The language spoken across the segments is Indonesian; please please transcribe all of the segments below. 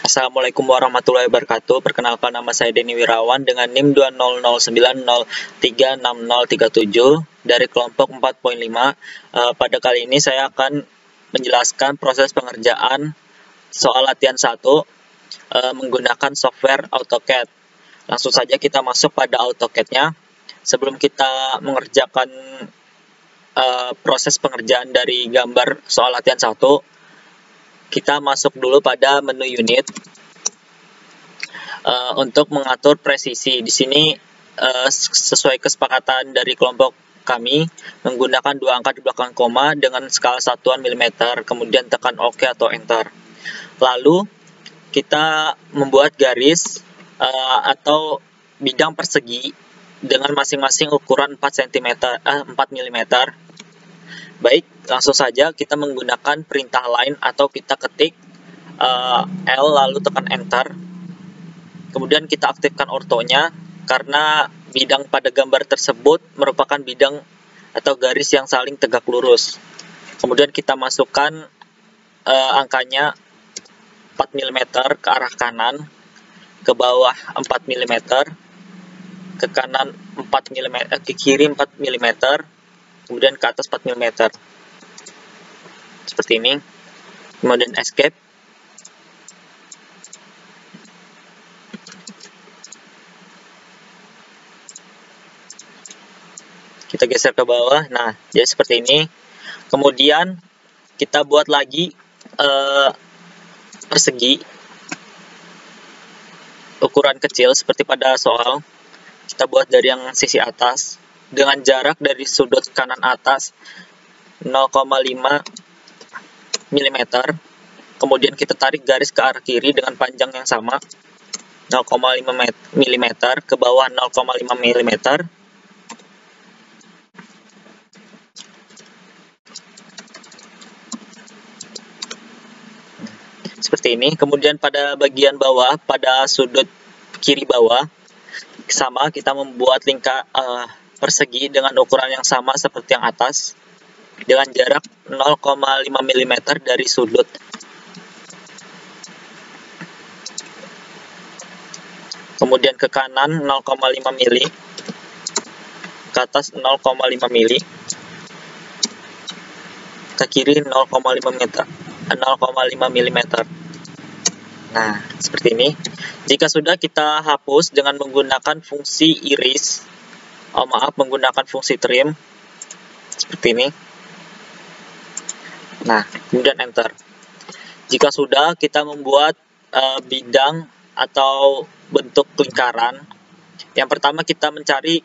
Assalamualaikum warahmatullahi wabarakatuh. Perkenalkan, nama saya Denny Wirawan dengan NIM 20090306037 dari kelompok 4.5. Pada kali ini saya akan menjelaskan proses pengerjaan soal latihan 1 menggunakan software AutoCAD. Langsung saja kita masuk pada AutoCAD-nya. Sebelum kita mengerjakan proses pengerjaan dari gambar soal latihan 1, kita masuk dulu pada menu unit untuk mengatur presisi. Di sini sesuai kesepakatan dari kelompok kami menggunakan 2 angka di belakang koma dengan skala satuan milimeter, kemudian tekan OK atau Enter. Lalu kita membuat garis atau bidang persegi dengan masing-masing ukuran 4 mm. Baik, langsung saja kita menggunakan perintah line atau kita ketik L lalu tekan Enter. Kemudian kita aktifkan ortonya karena bidang pada gambar tersebut merupakan bidang atau garis yang saling tegak lurus. Kemudian kita masukkan angkanya 4 mm ke arah kanan, ke bawah 4 mm, ke kanan 4 mm, ke kiri 4 mm, kemudian ke atas 4 mm. Seperti ini. Kemudian escape. Kita geser ke bawah. Nah, jadi seperti ini. Kemudian kita buat lagi persegi ukuran kecil seperti pada soal. Kita buat dari yang sisi atas dengan jarak dari sudut kanan atas 0,5 mm. Kemudian kita tarik garis ke arah kiri dengan panjang yang sama 0,5 mm ke bawah 0,5 mm. Seperti ini. Kemudian pada bagian bawah, pada sudut kiri bawah, sama kita membuat persegi dengan ukuran yang sama seperti yang atas dengan jarak 0,5 mm dari sudut. Kemudian ke kanan 0,5 mm, ke atas 0,5 mm, ke kiri 0,5 mm. Nah, seperti ini. Jika sudah, kita hapus dengan menggunakan fungsi iris. Menggunakan fungsi trim. Seperti ini. Nah, kemudian Enter. Jika sudah, kita membuat bidang atau bentuk lingkaran. Yang pertama kita mencari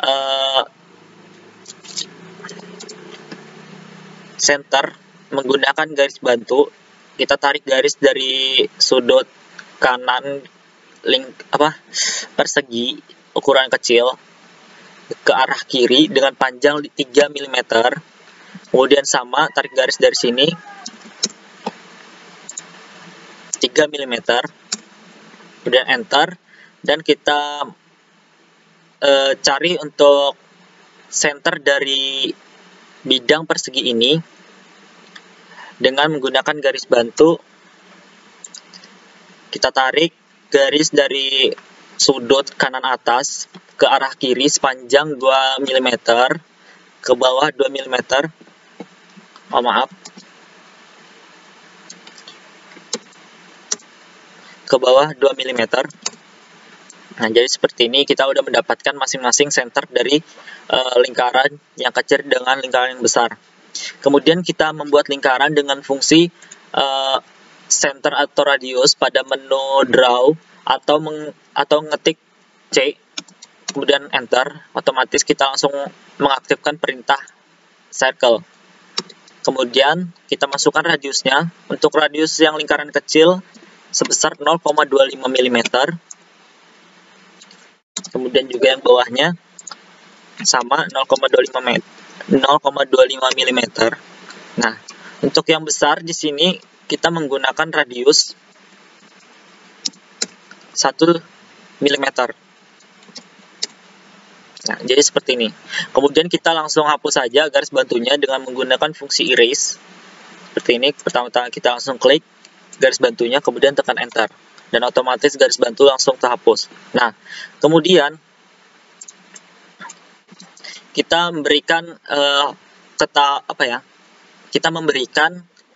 center menggunakan garis bantu. Kita tarik garis dari sudut kanan persegi ukuran kecil ke arah kiri dengan panjang 3 mm. Kemudian sama, tarik garis dari sini 3 mm. Kemudian Enter, dan kita cari untuk center dari bidang persegi ini dengan menggunakan garis bantu. Kita tarik garis dari sudut kanan atas ke arah kiri sepanjang 2 mm, ke bawah 2 mm. Ke bawah 2 mm. Nah, jadi seperti ini kita udah mendapatkan masing-masing center dari lingkaran yang kecil dengan lingkaran yang besar. Kemudian kita membuat lingkaran dengan fungsi center atau radius pada menu draw atau ngetik C kemudian Enter. Otomatis kita langsung mengaktifkan perintah circle. Kemudian kita masukkan radiusnya. Untuk radius yang lingkaran kecil sebesar 0,25 mm. Kemudian juga yang bawahnya sama 0,25 mm. Nah, untuk yang besar di sini kita menggunakan radius 1 mm. Nah, jadi seperti ini. Kemudian kita langsung hapus saja garis bantunya dengan menggunakan fungsi erase. Seperti ini. Pertama-tama kita langsung klik garis bantunya, kemudian tekan Enter. dan otomatis garis bantu langsung terhapus. Nah, kemudian kita memberikan kita memberikan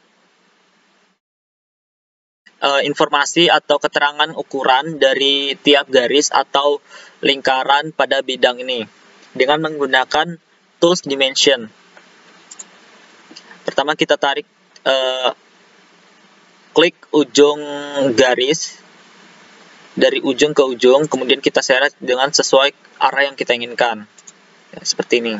informasi atau keterangan ukuran dari tiap garis atau lingkaran pada bidang ini dengan menggunakan tools dimension. Pertama kita tarik klik ujung garis dari ujung ke ujung, kemudian kita seret dengan sesuai arah yang kita inginkan. Ya, seperti ini.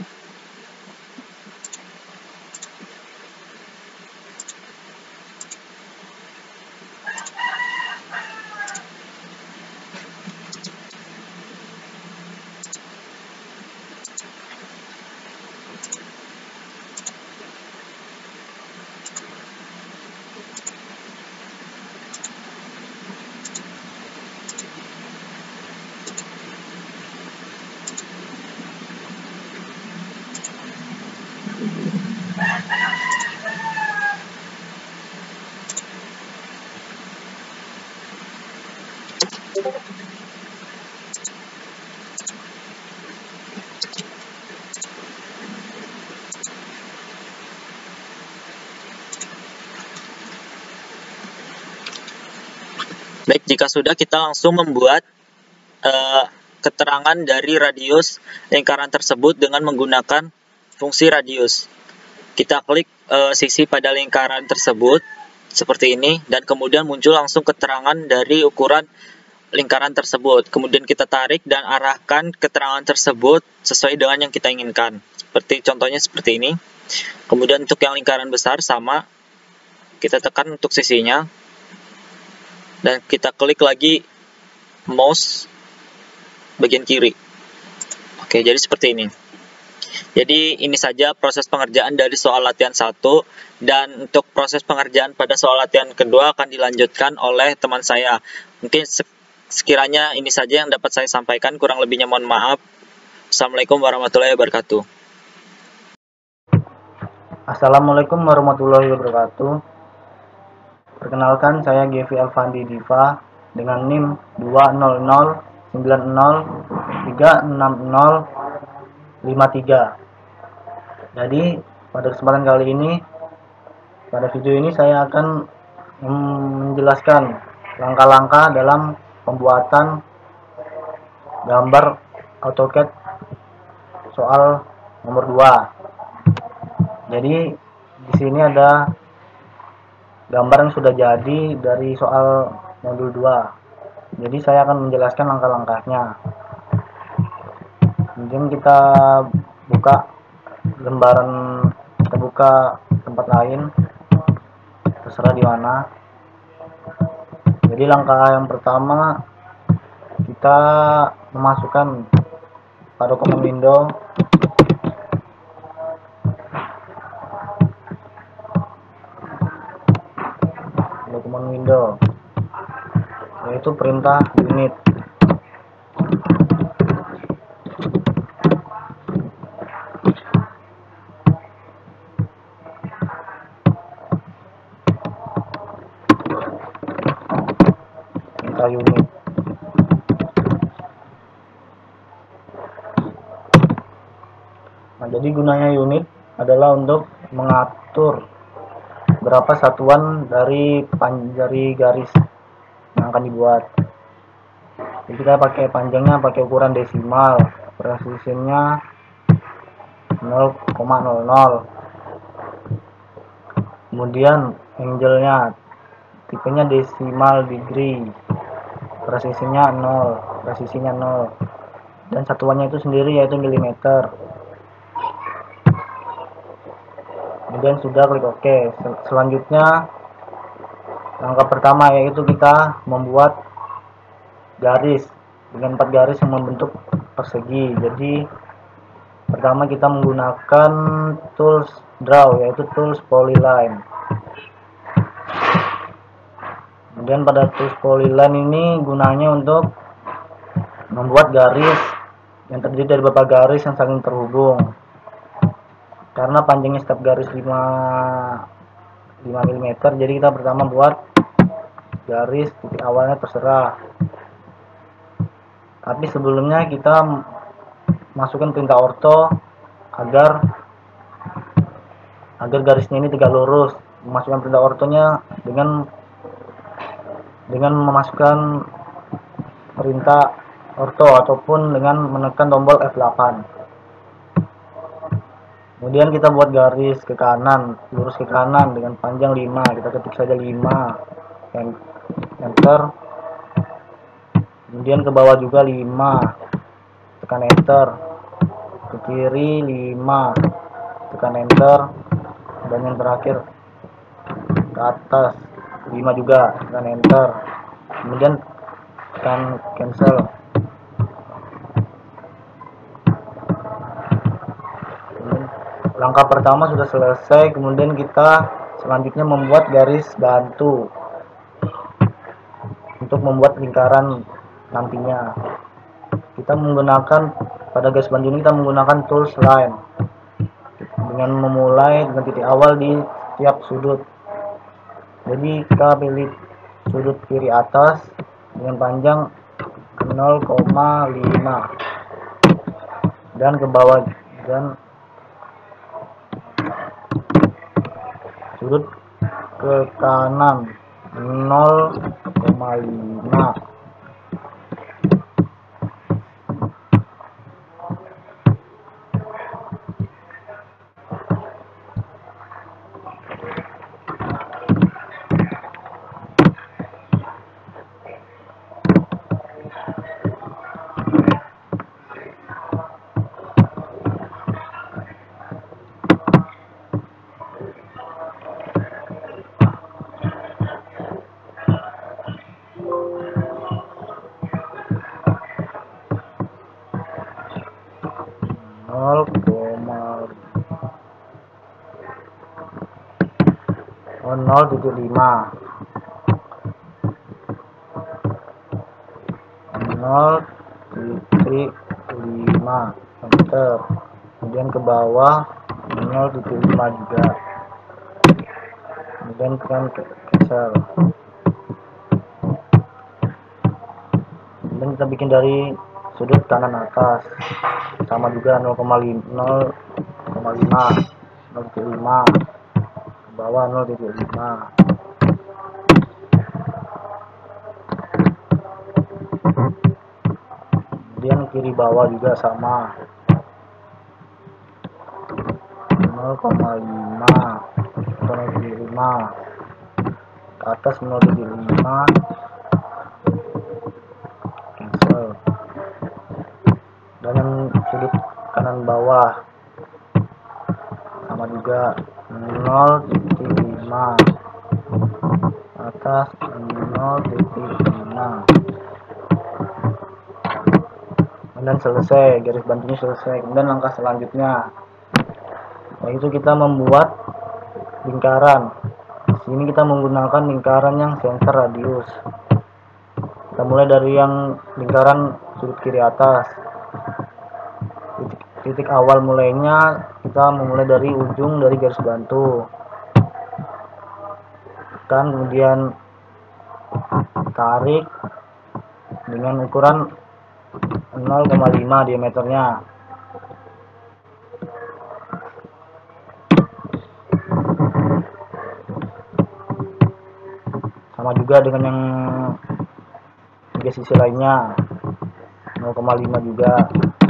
Baik, jika sudah, kita langsung membuat keterangan dari radius lingkaran tersebut dengan menggunakan fungsi radius. Kita klik sisi pada lingkaran tersebut seperti ini, dan kemudian muncul langsung keterangan dari ukuran lingkaran tersebut. Kemudian kita tarik dan arahkan keterangan tersebut sesuai dengan yang kita inginkan. Contohnya seperti ini. Kemudian untuk yang lingkaran besar sama, kita tekan untuk sisinya, dan kita klik lagi mouse bagian kiri. Oke, jadi seperti ini. Jadi ini saja proses pengerjaan dari soal latihan 1, dan untuk proses pengerjaan pada soal latihan kedua akan dilanjutkan oleh teman saya. Mungkin sekiranya ini saja yang dapat saya sampaikan, kurang lebihnya mohon maaf. Assalamualaikum warahmatullahi wabarakatuh. Assalamualaikum warahmatullahi wabarakatuh. Perkenalkan, saya Gevi Alfandi Diva dengan NIM 20090360353. Jadi pada kesempatan kali ini, pada video ini saya akan menjelaskan langkah-langkah dalam pembuatan gambar AutoCAD soal nomor 2. Jadi di sini ada gambar yang sudah jadi dari soal modul 2. Jadi saya akan menjelaskan langkah-langkahnya. Kemudian kita buka lembaran, kita buka tempat lain, terserah di mana. Jadi langkah yang pertama, kita memasukkan pada dokumen window yaitu perintah unit. Perintah unit. Nah, jadi gunanya unit adalah untuk mengatur berapa satuan dari garis yang akan dibuat. Jadi kita pakai panjangnya pakai ukuran desimal, presisinya 0,00. Kemudian angle-nya tipenya desimal degree, presisinya 0, dan satuannya itu sendiri yaitu milimeter. Kemudian sudah, klik OK. Selanjutnya langkah pertama yaitu kita membuat garis dengan 4 garis yang membentuk persegi. Jadi pertama kita menggunakan tools draw, yaitu tools polyline. Kemudian pada tools polyline ini gunanya untuk membuat garis yang terdiri dari beberapa garis yang saling terhubung. Karena panjangnya setiap garis 5 mm, jadi kita pertama buat garis titik awalnya terserah. Tapi sebelumnya kita masukkan perintah orto agar garisnya ini tegak lurus. Memasukkan perintah ortonya dengan memasukkan perintah orto ataupun dengan menekan tombol F8. Kemudian kita buat garis ke kanan, lurus ke kanan dengan panjang 5. Kita ketik saja 5. Enter. Kemudian ke bawah juga 5. Tekan enter. Ke kiri 5. Tekan enter. Dan yang terakhir ke atas 5 juga, tekan enter. Kemudian tekan cancel. Langkah pertama sudah selesai. Kemudian kita selanjutnya membuat garis bantu untuk membuat lingkaran nantinya. Kita menggunakan pada garis bantu ini kita menggunakan tools line dengan memulai dengan titik awal di setiap sudut. Jadi kita pilih sudut kiri atas dengan panjang 0,5 dan ke bawah dan sudut ke kanan 0,5. Enter. Kemudian ke bawah 0,5 juga. Kemudian tekan cancel. Kemudian kita bikin dari sudut kanan atas sama juga 0,5 ke bawah 0,5. Kemudian kiri bawah juga sama 0,5 ke atas 0,5 cancel. Dan yang sudut kanan bawah sama juga 0,5 atas 0,5. Dan selesai, garis bantunya selesai. Kemudian langkah selanjutnya yaitu kita membuat lingkaran. Di sini kita menggunakan lingkaran yang center radius. Kita mulai dari yang lingkaran sudut kiri atas. Titik awal mulainya kita memulai dari ujung dari garis bantu. Tekan, kemudian tarik dengan ukuran 0,5 diameternya. Sama juga dengan yang tiga sisi lainnya 0,5 juga.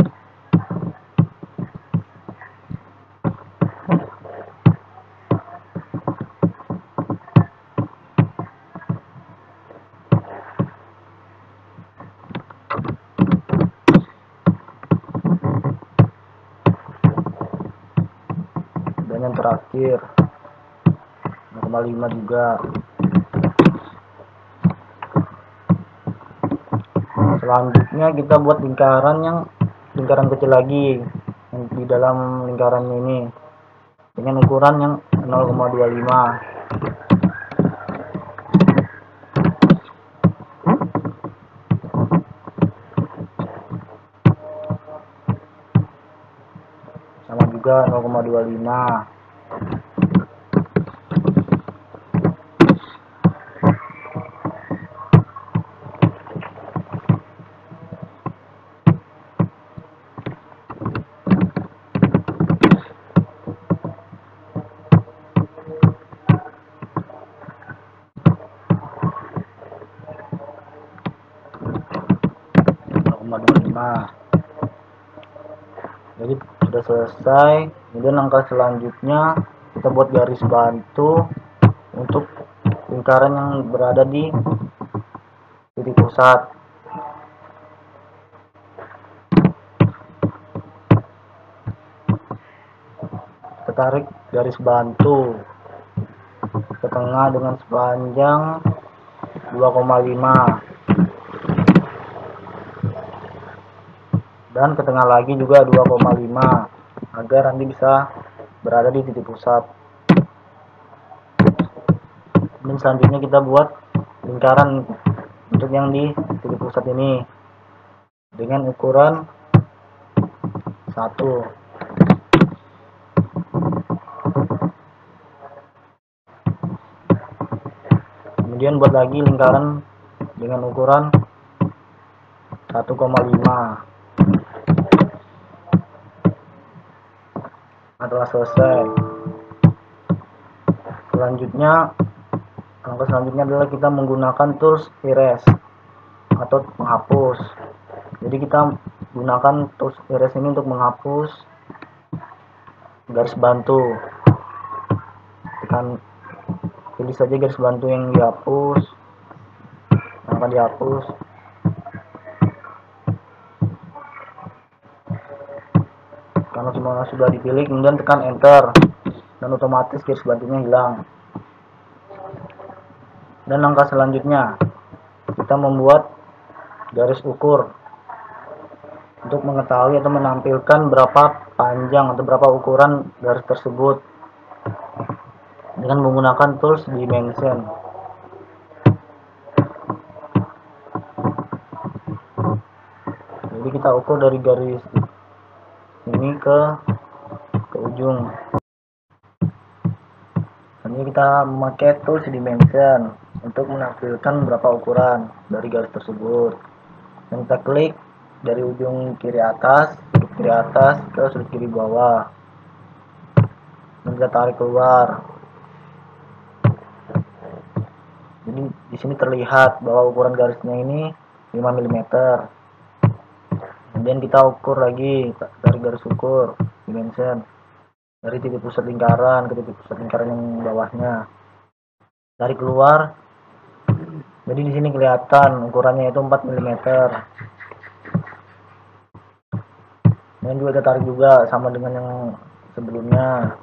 Dan yang terakhir 0,5 juga. Selanjutnya kita buat lingkaran kecil lagi yang di dalam lingkaran ini dengan ukuran yang 0,25. Sama juga 0,25. Jadi sudah selesai. Kemudian langkah selanjutnya kita buat garis bantu untuk lingkaran yang berada di titik pusat. Kita tarik garis bantu ke tengah dengan sepanjang 2,5 dan ke tengah lagi juga 2,5 agar nanti bisa berada di titik pusat. Dan selanjutnya kita buat lingkaran untuk yang di titik pusat ini dengan ukuran 1. Kemudian buat lagi lingkaran dengan ukuran 1,5. Setelah selesai, langkah selanjutnya adalah kita menggunakan tools erase atau menghapus. Jadi kita gunakan tools erase ini untuk menghapus garis bantu. Pilih saja garis bantu yang dihapus, yang akan dihapus. Karena semua sudah dipilih, kemudian tekan enter dan otomatis garis bantunya hilang. Dan langkah selanjutnya kita membuat garis ukur untuk mengetahui atau menampilkan berapa panjang atau berapa ukuran garis tersebut dengan menggunakan tools dimension. Jadi kita ukur dari garis ini ke ujung. Ini kita memakai tools dimension untuk menampilkan berapa ukuran dari garis tersebut. Dan kita klik dari ujung kiri atas, sudut kiri atas ke sudut kiri bawah. Dan kita tarik keluar. Jadi di sini terlihat bahwa ukuran garisnya ini 5 mm. Kemudian kita ukur lagi dari garis ukur dimension dari titik pusat lingkaran ke titik pusat lingkaran yang bawahnya. Tarik keluar. Jadi di sini kelihatan ukurannya itu 4 mm. Dan juga kita tarik juga sama dengan yang sebelumnya.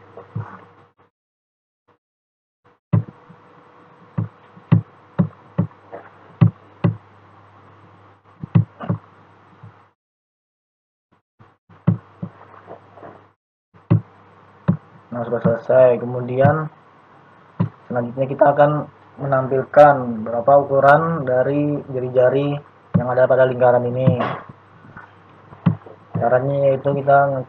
Nah, sudah selesai. Kemudian selanjutnya kita akan menampilkan berapa ukuran dari jari-jari yang ada pada lingkaran ini. Caranya yaitu kita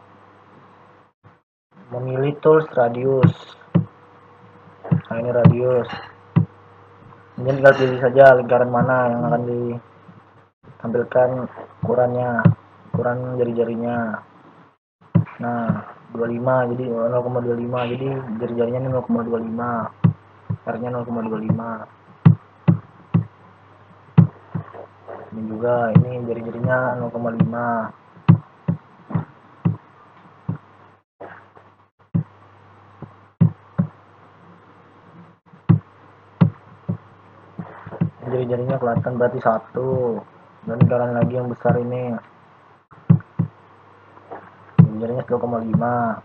memilih tools radius. Nah, ini radius. Kemudian tinggal pilih saja lingkaran mana yang akan ditampilkan ukurannya, ukuran jari-jarinya. Nah, 25, jadi 0,25, jadi jari-jarinya ini 0,25, R-nya 0,25. Ini juga, ini jari-jarinya 0,5. Jari-jarinya kelihatan berarti 1. Dan lingkaran lagi yang besar ini jarinya 1,5.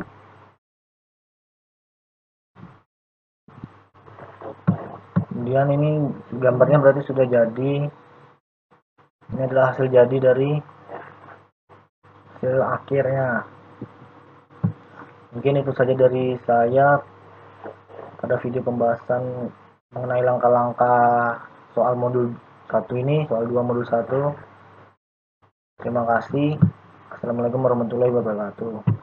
Kemudian ini gambarnya berarti sudah jadi. Ini adalah hasil jadi dari hasil akhirnya. Mungkin itu saja dari saya pada video pembahasan mengenai langkah-langkah soal modul 1 ini, soal 2 modul 1. Terima kasih. Assalamualaikum warahmatullahi wabarakatuh.